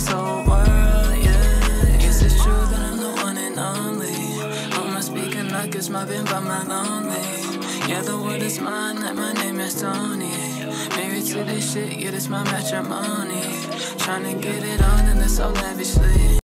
this whole world, yeah. Is it true that I'm the one and only? On my speaker nuggets, mobbing by my lonely. Yeah, the world is mine, like my name is Tony. Married to this shit, yeah, this my matrimony. Tryna get it on and it's so lavishly.